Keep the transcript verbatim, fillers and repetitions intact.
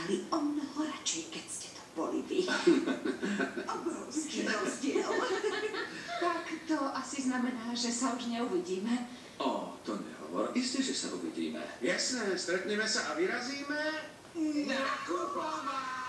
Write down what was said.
vyzerali o mnoho radšej, keď ste to boli vy. Obrovský rozdiel. Tak to asi znamená, že sa už neuvidíme. Ó, to nehovor. Isté, že sa uvidíme. Jasné, stretneme sa a vyrazíme. Nakupovať!